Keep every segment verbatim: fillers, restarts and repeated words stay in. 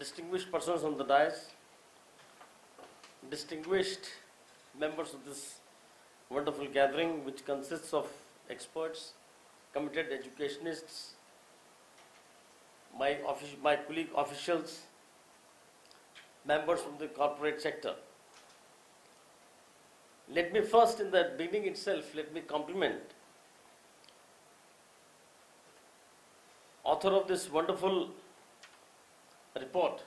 distinguished persons on the dais, distinguished members of this wonderful gathering, which consists of experts, committed educationists, my, offic my colleague officials, members from the corporate sector. Let me first, in the beginning itself, let me compliment author of this wonderful report,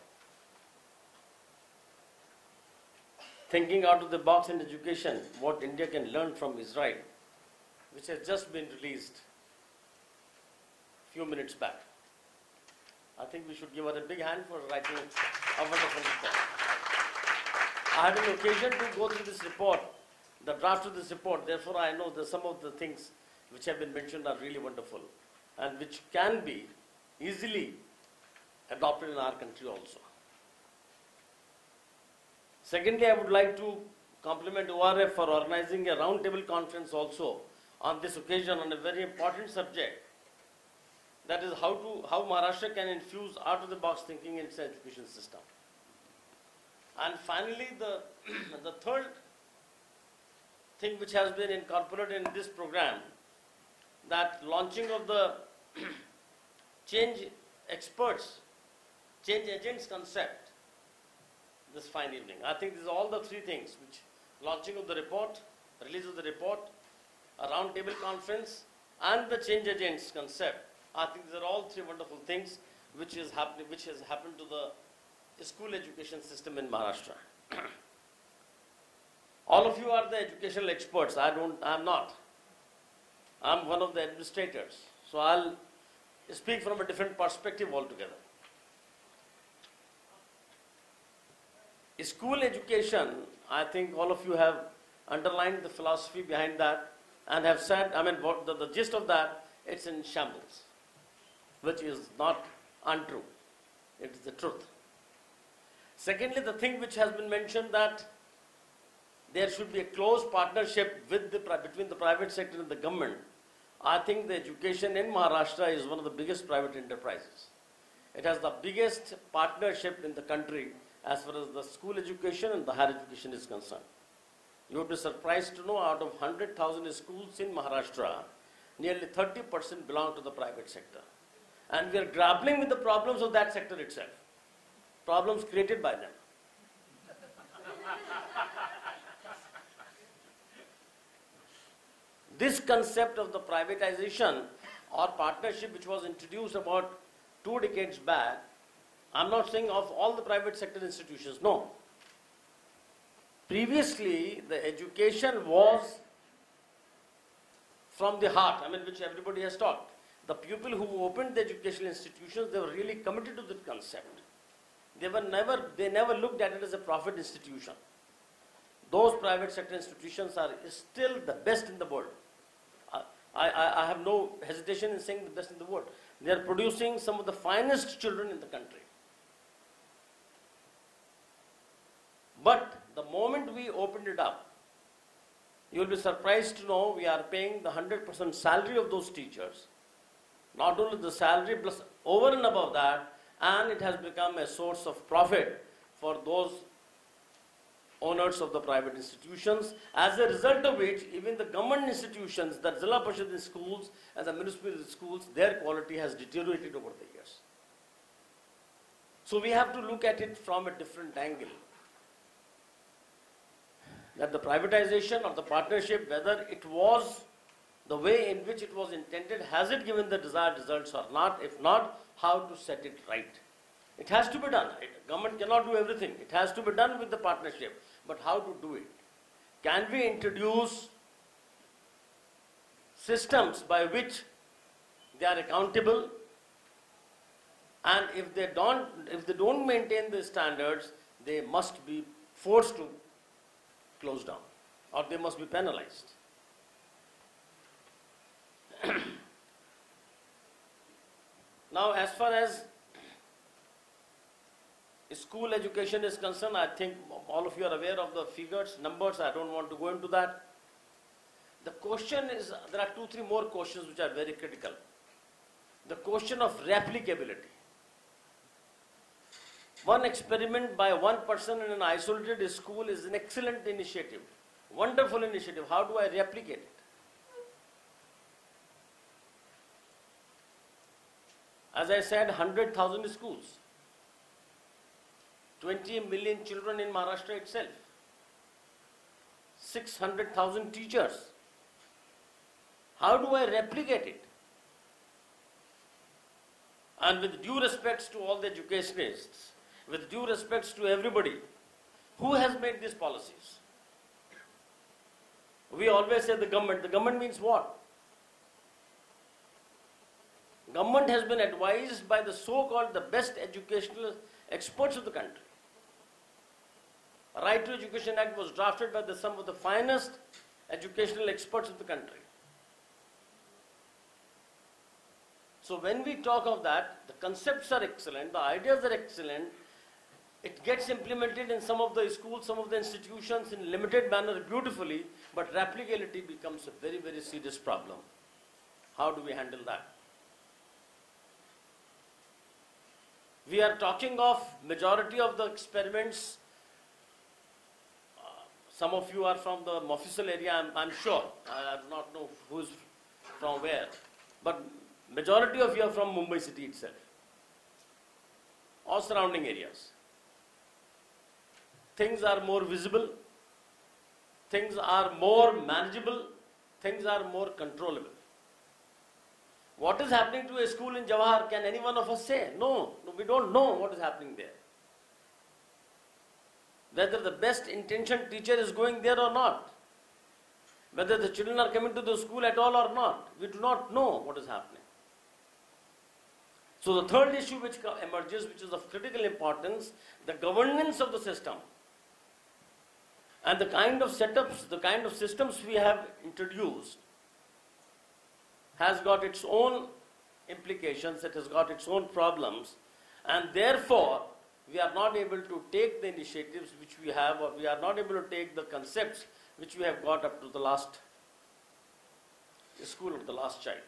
Thinking Out of the Box in Education, What India Can Learn from Israel, which has just been released a few minutes back. I think we should give her a big hand for writing a wonderful report. I had an occasion to go through this report, the draft of this report, therefore I know that some of the things which have been mentioned are really wonderful and which can be easily adopted in our country also. Secondly, I would like to compliment O R F for organizing a roundtable conference also on this occasion on a very important subject, that is how to how Maharashtra can infuse out-of-the-box thinking in its education system. And finally, the, the third thing which has been incorporated in this program, that launching of the change experts, change agents concept this fine evening. I think these are all the three things, which launching of the report, release of the report, a round table conference, and the change agents concept. I think these are all three wonderful things which is happening, which has happened to the school education system in Maharashtra. All of you are the educational experts. I don't, I'm not. I'm one of the administrators. So I'll speak from a different perspective altogether. School education, I think all of you have underlined the philosophy behind that and have said, I mean, what the, the gist of that, it's in shambles, which is not untrue. It is the truth. Secondly, the thing which has been mentioned, that there should be a close partnership with the, between the private sector and the government. I think the education in Maharashtra is one of the biggest private enterprises. It has the biggest partnership in the country as far as the school education and the higher education is concerned. You would be surprised to know, out of one hundred thousand schools in Maharashtra, nearly thirty percent belong to the private sector. And we are grappling with the problems of that sector itself, problems created by them. This concept of the privatization or partnership, which was introduced about two decades back, I'm not saying of all the private sector institutions, no. Previously, the education was from the heart, I mean, which everybody has taught. The people who opened the educational institutions, they were really committed to the concept. They were never, they never looked at it as a profit institution. Those private sector institutions are still the best in the world. I, I, I have no hesitation in saying the best in the world. They are producing some of the finest children in the country. But the moment we opened it up, you will be surprised to know we are paying the one hundred percent salary of those teachers. Not only the salary, plus over and above that, and it has become a source of profit for those owners of the private institutions, as a result of which even the government institutions, the Zilla Parishad schools and the municipal schools, their quality has deteriorated over the years. So we have to look at it from a different angle. That the privatization or the partnership, whether it was the way in which it was intended, has it given the desired results or not? If not, how to set it right? It has to be done. It, government cannot do everything. It has to be done with the partnership. But how to do it? Can we introduce systems by which they are accountable, and if they don't, if they don't maintain the standards, they must be forced to close down, or they must be penalized. Now, as far as school education is concerned, I think all of you are aware of the figures, numbers. I don't want to go into that. The question is, there are two, three more questions which are very critical. The question of replicability. One experiment by one person in an isolated school is an excellent initiative, wonderful initiative. How do I replicate it? As I said, one hundred thousand schools, twenty million children in Maharashtra itself, six hundred thousand teachers. How do I replicate it? And with due respects to all the educationists, with due respects to everybody, who has made these policies? We always say the government. The government means what? Government has been advised by the so-called the best educational experts of the country. Right to Education Act was drafted by the, some of the finest educational experts of the country. So when we talk of that, the concepts are excellent, the ideas are excellent, it gets implemented in some of the schools, some of the institutions in limited manner beautifully, but replicability becomes a very, very serious problem. How do we handle that? We are talking of majority of the experiments. Uh, some of you are from the Mofussil area, I'm, I'm sure. I, I do not know who's from where. But majority of you are from Mumbai city itself, or surrounding areas. Things are more visible, things are more manageable, things are more controllable. What is happening to a school in Jawahar, can any one of us say? No, no, we don't know what is happening there. Whether the best intentioned teacher is going there or not, whether the children are coming to the school at all or not, we do not know what is happening. So the third issue which emerges, which is of critical importance, the governance of the system and the kind of setups, the kind of systems we have introduced has got its own implications, it has got its own problems, and therefore we are not able to take the initiatives which we have, or we are not able to take the concepts which we have got up to the last school of the last child.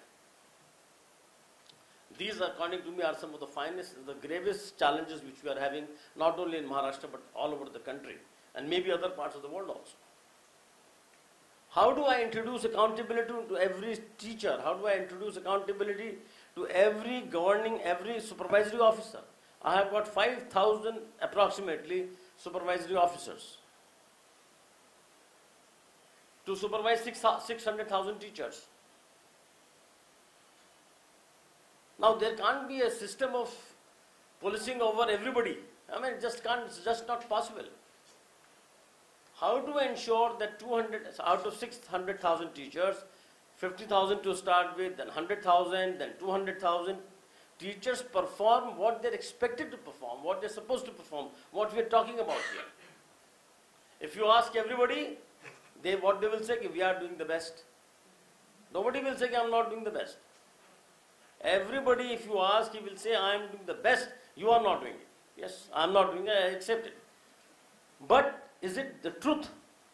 These, according to me, are some of the finest, the gravest challenges which we are having, not only in Maharashtra, but all over the country, and maybe other parts of the world also. How do I introduce accountability to every teacher? How do I introduce accountability to every governing, every supervisory officer? I have got five thousand approximately supervisory officers to supervise six hundred thousand teachers. Now there can't be a system of policing over everybody. I mean, it just can't, it's just not possible. How to ensure that two hundred, out of six hundred thousand teachers, fifty thousand to start with, then one hundred thousand, then two hundred thousand, teachers perform what they're expected to perform, what they're supposed to perform, what we're talking about here. If you ask everybody, they, what they will say, we are doing the best. Nobody will say, I'm not doing the best. Everybody, if you ask, he will say, I am doing the best, you are not doing it. Yes, I am not doing it, I accept it. But is it the truth?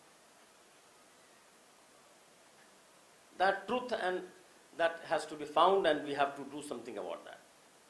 That truth, and that has to be found, and we have to do something about that.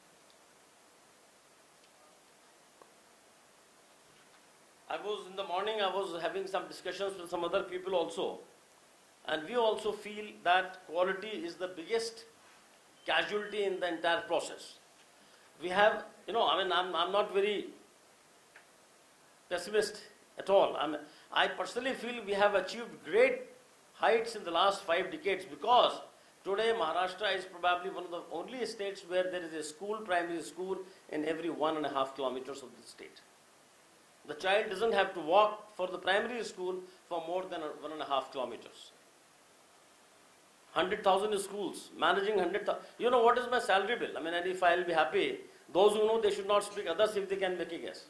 I was, in the morning, I was having some discussions with some other people also, and we also feel that quality is the biggest casualty in the entire process. We have, you know, I mean, I'm, I'm not very pessimist at all. I'm, I personally feel we have achieved great heights in the last five decades, because today Maharashtra is probably one of the only states where there is a school, primary school, in every one and a half kilometers of the state. The child doesn't have to walk for the primary school for more than one and a half kilometers. one hundred thousand schools, managing one hundred thousand. You know what is my salary bill? I mean, and if I'll be happy, those who know, they should not speak, others if they can make a guess.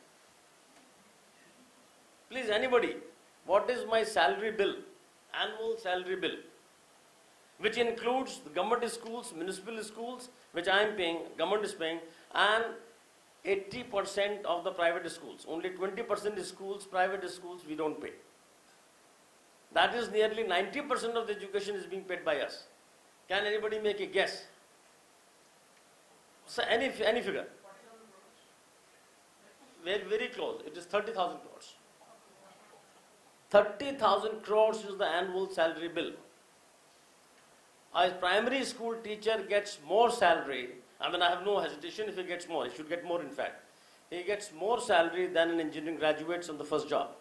Please, anybody, what is my salary bill? Annual salary bill, which includes the government schools, municipal schools, which I am paying, government is paying, and eighty percent of the private schools. Only twenty percent schools, private schools, we don't pay. That is nearly ninety percent of the education is being paid by us. Can anybody make a guess? So any, any figure? very, very close. It is thirty thousand crores. thirty thousand crores is the annual salary bill. A primary school teacher gets more salary. I mean, I have no hesitation if he gets more. He should get more, in fact. He gets more salary than an engineering graduate on the first job.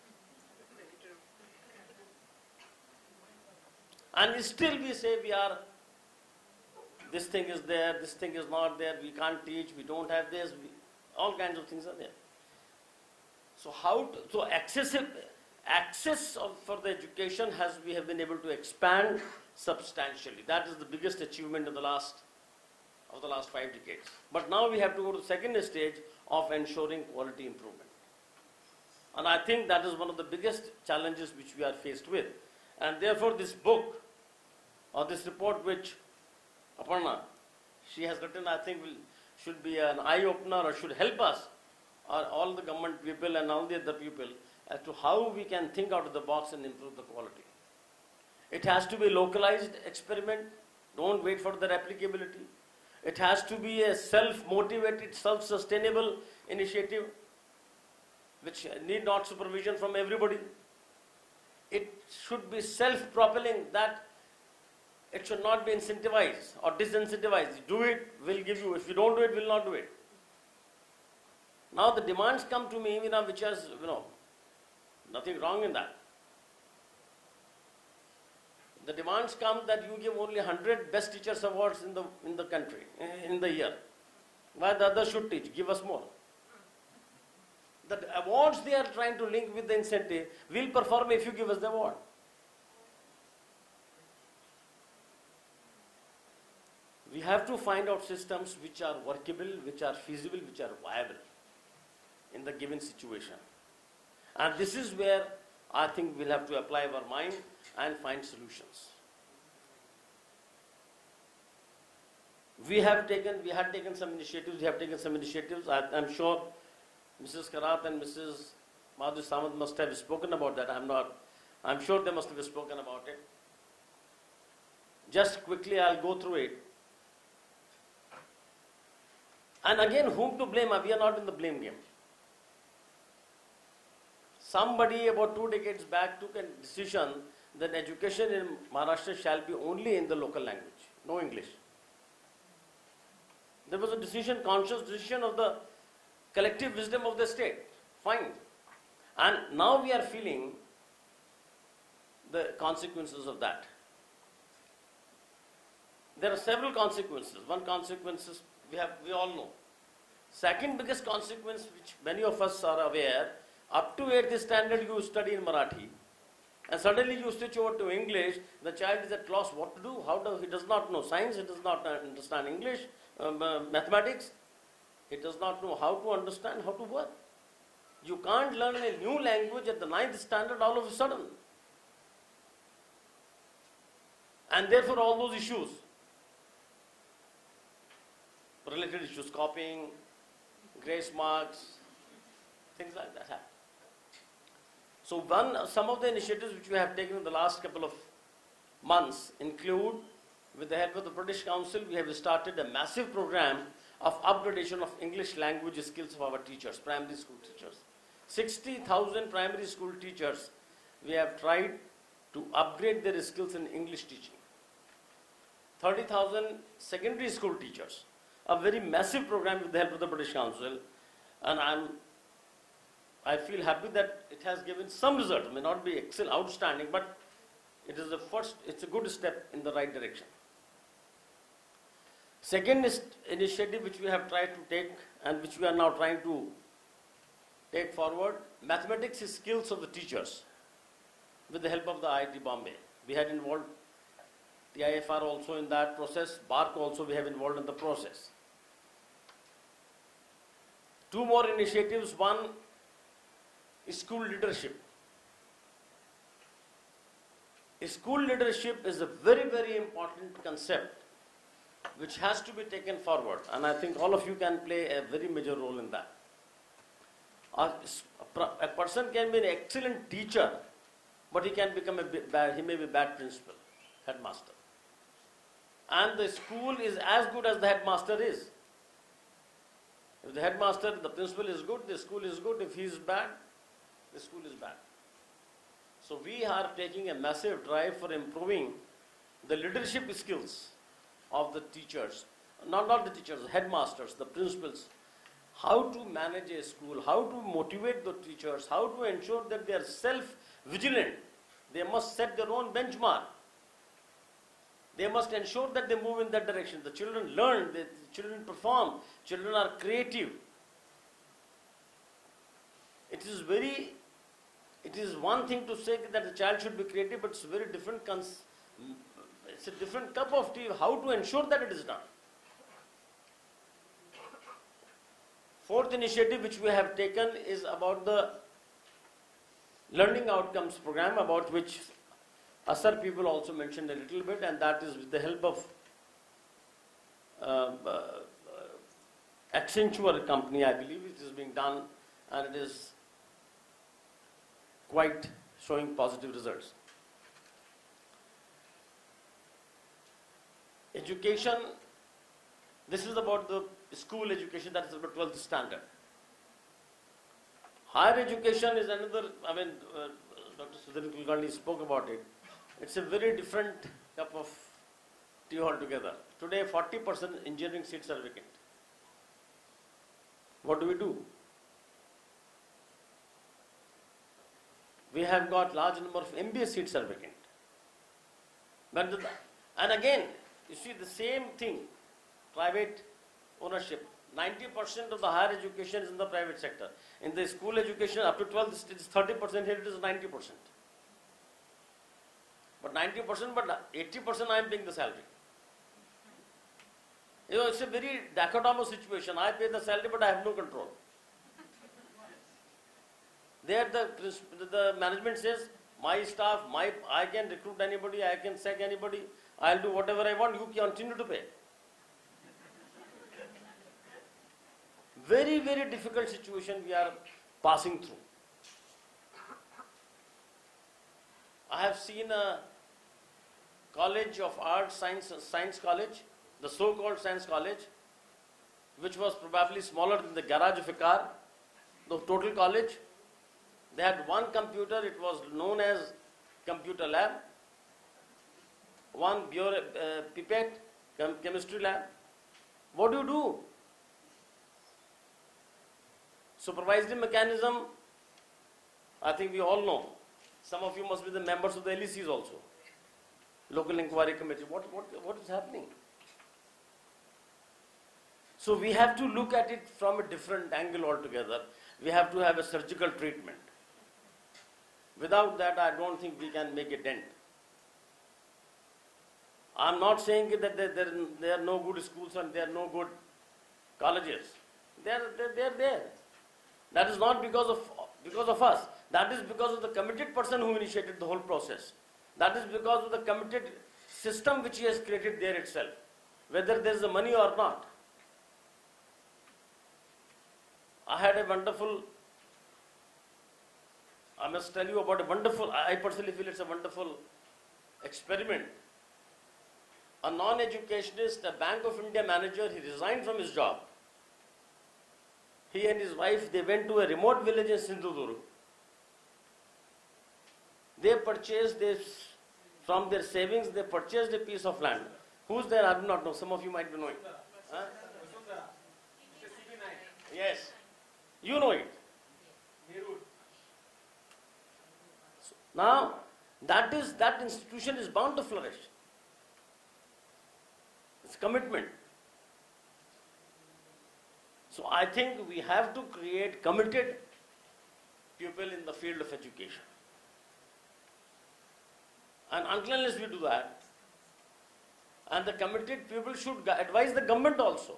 And still we say we are, this thing is there, this thing is not there, we can't teach, we don't have this, we, all kinds of things are there. So how, to, so accessible, access of, for the education has, we have been able to expand substantially. That is the biggest achievement of the last, of the last five decades. But now we have to go to the second stage of ensuring quality improvement. And I think that is one of the biggest challenges which we are faced with. And therefore this book, or this report which Aparna, she has written, I think will, should be an eye-opener or should help us, or all the government people and all the other people, as to how we can think out of the box and improve the quality. It has to be a localized experiment. Don't wait for the replicability. It has to be a self-motivated, self-sustainable initiative, which need not supervision from everybody. It should be self-propelling, that it should not be incentivized or disincentivized. Do it, we'll give you. If you don't do it, we'll not do it. Now the demands come to me, you know, which has, you know, nothing wrong in that. The demands come that you give only one hundred best teachers awards in the, in the country, in the year. Why the others should teach? Give us more. The awards they are trying to link with the incentive, we'll perform if you give us the award. We have to find out systems which are workable, which are feasible, which are viable in the given situation. And this is where I think we'll have to apply our mind and find solutions. We have taken, we had taken some initiatives, we have taken some initiatives. I, I'm sure Missus Karat and Missus Madhu Samant must have spoken about that. I'm not, I'm sure they must have spoken about it. Just quickly, I'll go through it. And again, whom to blame? We are not in the blame game. Somebody about two decades back took a decision that education in Maharashtra shall be only in the local language, no English. There was a decision, conscious decision of the collective wisdom of the state. Fine. And now we are feeling the consequences of that. There are several consequences. One consequence is we have, we all know. Second biggest consequence, which many of us are aware, up to eighth standard you study in Marathi, and suddenly you switch over to English. The child is at loss what to do. How do he does not know science? He does not understand English, um, uh, mathematics. He does not know how to understand, how to work. You can't learn a new language at the ninth standard all of a sudden. And therefore all those issues, related issues, copying, grace marks, things like that happen. So one, some of the initiatives which we have taken in the last couple of months include, with the help of the British Council, we have started a massive program of upgradation of English language skills of our teachers, primary school teachers. sixty thousand primary school teachers, we have tried to upgrade their skills in English teaching. thirty thousand secondary school teachers, a very massive program with the help of the British Council, and I'm, I feel happy that it has given some result. It may not be excellent, outstanding, but it is the first, it's a good step in the right direction. Second is initiative which we have tried to take and which we are now trying to take forward, mathematics skills of the teachers with the help of the I I T Bombay. We had involved the I F R also in that process, BARC also we have involved in the process. Two more initiatives, one is school leadership. School leadership is a very, very important concept which has to be taken forward, and I think all of you can play a very major role in that. A, a person can be an excellent teacher, but he can become a bad, he may be a bad principal, headmaster. And the school is as good as the headmaster is. If the headmaster, the principal is good, the school is good. If he is bad, the school is bad. So we are taking a massive drive for improving the leadership skills of the teachers, not, not the teachers, headmasters, the principals, how to manage a school, how to motivate the teachers, how to ensure that they are self-vigilant. They must set their own benchmark. They must ensure that they move in that direction. The children learn, the children perform, children are creative. It is very, it is one thing to say that the child should be creative, but it's a very different, cons it's a different cup of tea how to ensure that it is done. Fourth initiative which we have taken is about the learning outcomes program, about which Asar people also mentioned a little bit, and that is with the help of uh, uh, Accenture company, I believe it is being done, and it is quite showing positive results. Education, this is about the school education, that is about twelfth standard. Higher education is another, I mean, uh, Doctor Sudhir Kulkarni spoke about it. It's a very different cup of tea altogether. Today, forty percent engineering seats are vacant. What do we do? We have got large number of M B A seats are vacant. But the, and again, you see the same thing, private ownership. ninety percent of the higher education is in the private sector. In the school education, up to twelfth, it is thirty percent, here it is ninety percent. But ninety percent, but eighty percent I am paying the salary. You know, it's a very dichotomous situation. I pay the salary, but I have no control. There the, the management says, my staff, my, I can recruit anybody, I can sack anybody, I'll do whatever I want, you continue to pay. Very, very difficult situation we are passing through. I have seen a college of arts, science, science college, the so-called science college, which was probably smaller than the garage of a car, the total college. They had one computer, it was known as computer lab, one bio, uh, pipette, chem chemistry lab. What do you do? Supervisory mechanism, I think we all know. Some of you must be the members of the L E Cs also. Local Inquiry Committee. What, what, what is happening? So we have to look at it from a different angle altogether. We have to have a surgical treatment. Without that, I don't think we can make a dent. I'm not saying that there, there, there are no good schools and there are no good colleges. They are they're, they're there. That is not because of, because of us. That is because of the committed person who initiated the whole process. That is because of the committed system which he has created there itself, whether there is the money or not. I had a wonderful, I must tell you about a wonderful, I personally feel it's a wonderful experiment. A non-educationist, a Bank of India manager, he resigned from his job. He and his wife, they went to a remote village in Sindhudurg. They purchased this, from their savings, they purchased a piece of land. Who's there? I do not know. Some of you might be knowing. Huh? Yes. You know it. So now, that is, that institution is bound to flourish. It's commitment. So I think we have to create committed people in the field of education. And until unless we do that, and the committed people should advise the government also.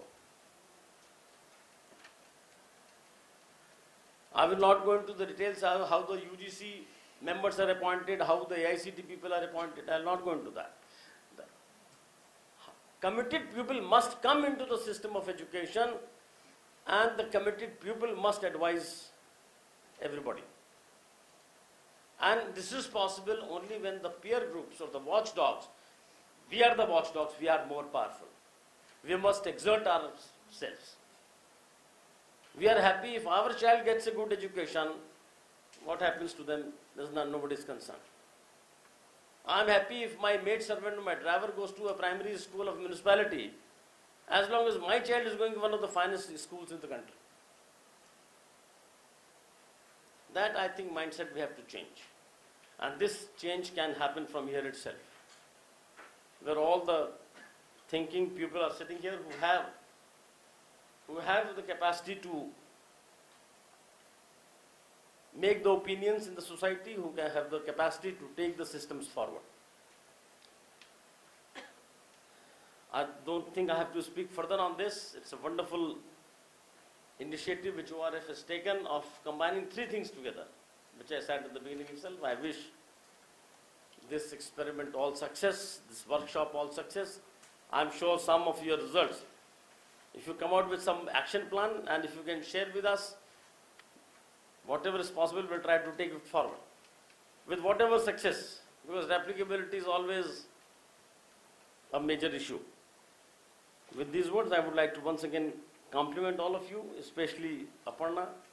I will not go into the details of how the U G C members are appointed, how the A I C T people are appointed. I will not go into that. The committed people must come into the system of education, and the committed people must advise everybody. And this is possible only when the peer groups or the watchdogs, we are the watchdogs, we are more powerful. We must exert ourselves. We are happy if our child gets a good education. What happens to them? There's not nobody's concern. I'm happy if my maid servant, my driver goes to a primary school of municipality, as long as my child is going to one of the finest schools in the country. That, I think, mindset we have to change. And this change can happen from here itself, where all the thinking people are sitting here who have, who have the capacity to make the opinions in the society, who can have the capacity to take the systems forward. I don't think I have to speak further on this. It's a wonderful initiative which O R F has taken of combining three things together, which I said at the beginning itself. I wish this experiment all success, this workshop all success. I'm sure some of your results, if you come out with some action plan and if you can share with us, whatever is possible, we'll try to take it forward with whatever success, because replicability is always a major issue. With these words, I would like to once again compliment all of you, especially Aparna,